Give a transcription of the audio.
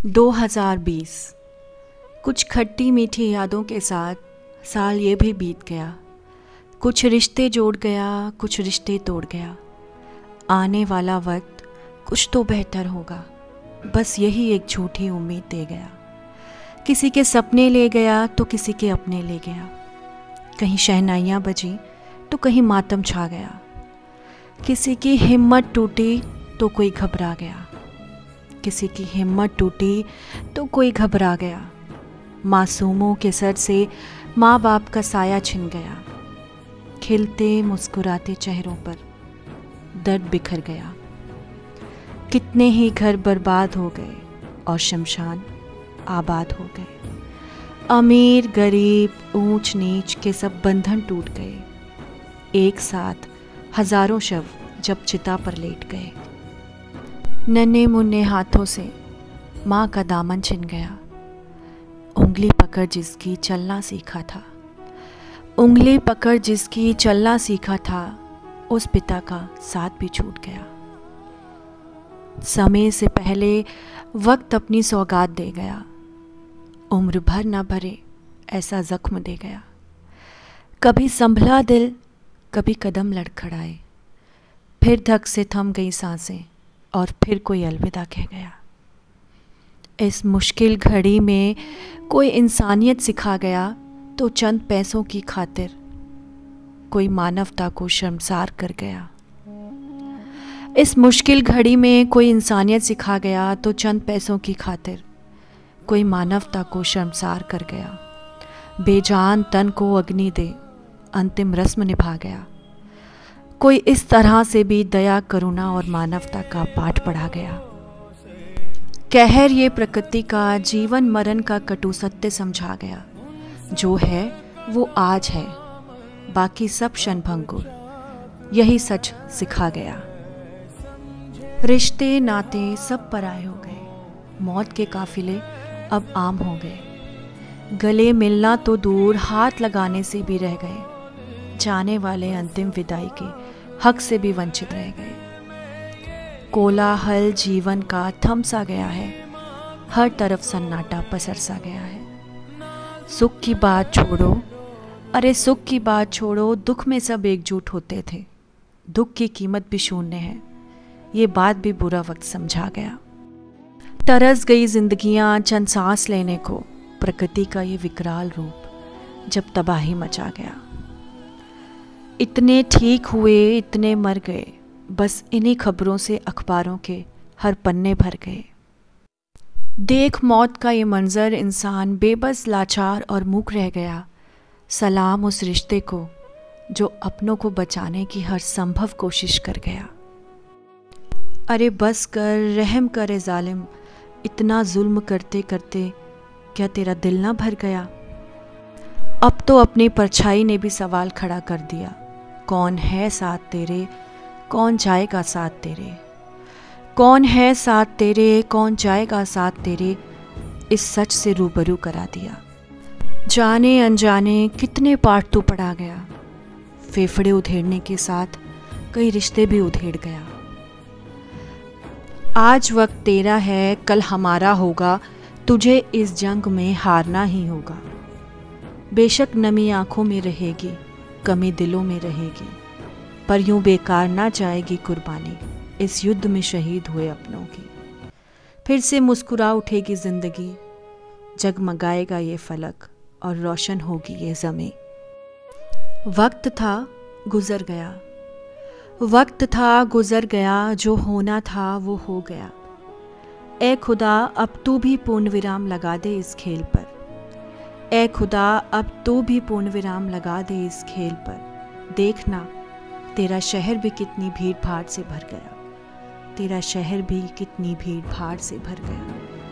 2020 कुछ खट्टी मीठी यादों के साथ साल ये भी बीत गया। कुछ रिश्ते जोड़ गया, कुछ रिश्ते तोड़ गया। आने वाला वक्त कुछ तो बेहतर होगा, बस यही एक झूठी उम्मीद दे गया। किसी के सपने ले गया तो किसी के अपने ले गया। कहीं शहनाइयाँ बजी तो कहीं मातम छा गया। किसी की हिम्मत टूटी तो कोई घबरा गया। किसी की हिम्मत टूटी तो कोई घबरा गया। मासूमों के सर से माँ बाप का साया छिन गया। खिलते मुस्कुराते चेहरों पर दर्द बिखर गया। कितने ही घर बर्बाद हो गए और शमशान आबाद हो गए। अमीर गरीब ऊंच नीच के सब बंधन टूट गए। एक साथ हजारों शव जब चिता पर लेट गए। नन्हे मुन्ने हाथों से माँ का दामन छिन गया। उंगली पकड़ जिसकी चलना सीखा था, उंगली पकड़ जिसकी चलना सीखा था, उस पिता का साथ भी छूट गया। समय से पहले वक्त अपनी सौगात दे गया। उम्र भर ना भरे ऐसा जख्म दे गया। कभी संभला दिल, कभी कदम लड़खड़ाए, फिर धक से थम गई सांसें और फिर कोई अलविदा कह गया। इस मुश्किल घड़ी में कोई इंसानियत सिखा गया तो चंद पैसों की खातिर कोई मानवता को शर्मसार कर गया। इस मुश्किल घड़ी में कोई इंसानियत सिखा गया तो चंद पैसों की खातिर कोई मानवता को शर्मसार कर गया। बेजान तन को अग्नि दे अंतिम रस्म निभा गया। कोई इस तरह से भी दया करुणा और मानवता का पाठ पढ़ा गया। कहर ये प्रकृति का जीवन मरण का कटु सत्य समझा गया। जो है वो आज है, बाकी सब क्षणभंगुर, यही सच सिखा गया। रिश्ते नाते सब पराए हो गए। मौत के काफिले अब आम हो गए। गले मिलना तो दूर, हाथ लगाने से भी रह गए। जाने वाले अंतिम विदाई के हक से भी वंचित रह गए। कोलाहल जीवन का थम सा गया है। हर तरफ सन्नाटा पसर सा गया है। सुख की बात छोड़ो, अरे सुख की बात छोड़ो, दुख में सब एकजुट होते थे। दुख की कीमत भी शून्य है, ये बात भी बुरा वक्त समझा गया। तरस गई जिंदगियां चंद सांस लेने को, प्रकृति का ये विकराल रूप जब तबाही मचा गया। इतने ठीक हुए, इतने मर गए, बस इन्हीं खबरों से अखबारों के हर पन्ने भर गए। देख मौत का ये मंजर, इंसान बेबस लाचार और मूक रह गया। सलाम उस रिश्ते को जो अपनों को बचाने की हर संभव कोशिश कर गया। अरे बस कर, रहम करे जालिम, इतना जुल्म करते करते क्या तेरा दिल ना भर गया। अब तो अपनी परछाई ने भी सवाल खड़ा कर दिया, कौन है साथ तेरे, कौन जाएगा साथ तेरे। कौन है साथ तेरे, कौन जाएगा साथ तेरे, इस सच से रूबरू करा दिया। जाने अनजाने कितने पाठ तू पढ़ा गया। फेफड़े उधेड़ने के साथ कई रिश्ते भी उधेड़ गया। आज वक्त तेरा है, कल हमारा होगा, तुझे इस जंग में हारना ही होगा। बेशक नमी आंखों में रहेगी, कमी दिलों में रहेगी, पर यूं बेकार ना जाएगी कुर्बानी इस युद्ध में शहीद हुए अपनों की। फिर से मुस्कुरा उठेगी जिंदगी, जगमगाएगा ये फलक और रोशन होगी ये ज़मीं। वक्त था गुजर गया, वक्त था गुजर गया, जो होना था वो हो गया। ए खुदा अब तू भी पूर्ण विराम लगा दे इस खेल पर। ए खुदा अब तू भी पूर्ण विराम लगा दे इस खेल पर। देखना तेरा शहर भी कितनी भीड़ भाड़ से भर गया। तेरा शहर भी कितनी भीड़ भाड़ से भर गया।